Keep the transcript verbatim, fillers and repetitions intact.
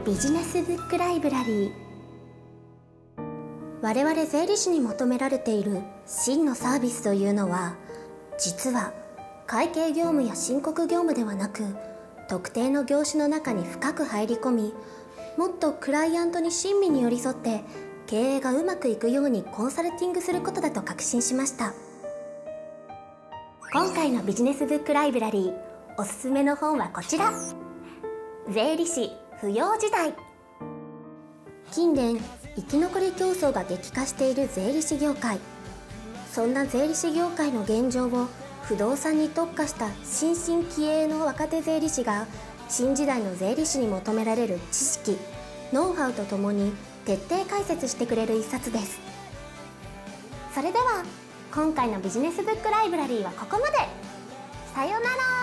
ビジネスブックライブラリー。我々税理士に求められている真のサービスというのは、実は会計業務や申告業務ではなく、特定の業種の中に深く入り込み、もっとクライアントに親身に寄り添って経営がうまくいくようにコンサルティングすることだと確信しました。今回のビジネスブックライブラリー、おすすめの本はこちら。税理士不要時代。近年生き残り競争が激化している税理士業界。そんな税理士業界の現状を不動産に特化した新進気鋭の若手税理士が、新時代の税理士に求められる知識、ノウハウとともに徹底解説してくれる一冊です。それでは今回のビジネスブックライブラリーはここまで。さようなら。